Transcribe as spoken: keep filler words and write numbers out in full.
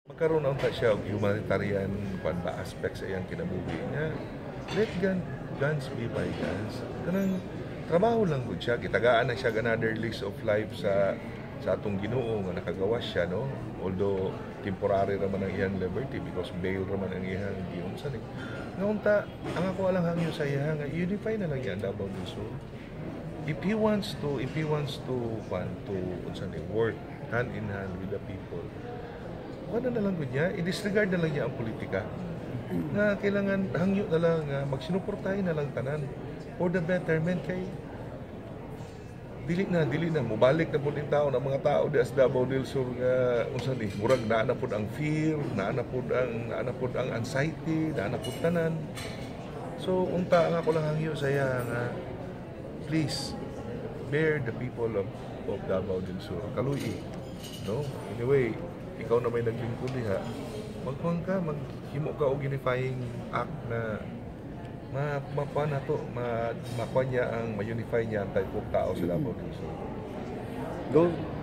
Magkaroon na unta siya og humanitarian kwan ba aspect sa iyang kinabuhi nga let gun, guns be by guns. Kanang trabaho lang gud siya, gitagaan na siya another lease of life sa sa atong Ginoo nga nakagawas siya, no, although temporary raman ang iyang liberty because bail raman ang iyang giunsa ni nga unta ang ako alang hangyo sa iya nga unify na lang yan Davao del Sur. If he wants to if he wants to want to unsa ni work hand in hand with the people, ano na lang gud niya, i-disregard na lang niya ang politika. Nga kailangan hangyo na lang nga magsinuportahin na lang tanan for the betterment kay dili na dili na mobalik na pud in tao na mga tao di as Davao del Sur nga unsa ni murag naa na pud ang fear, naa na pud ang naa na pud ang anxiety, naa na pud tanan. So unta ang ako lang hangyo sa iya nga please bear the people of of Davao del Sur kaluyi, no? Anyway, ikaw na may naglingkod diha, magkuhan ka, maghimo ka og unifying act na ma makuha na to, ma makuha niya ang ma-unify niya ang type of tao sa Davao del Sur. Go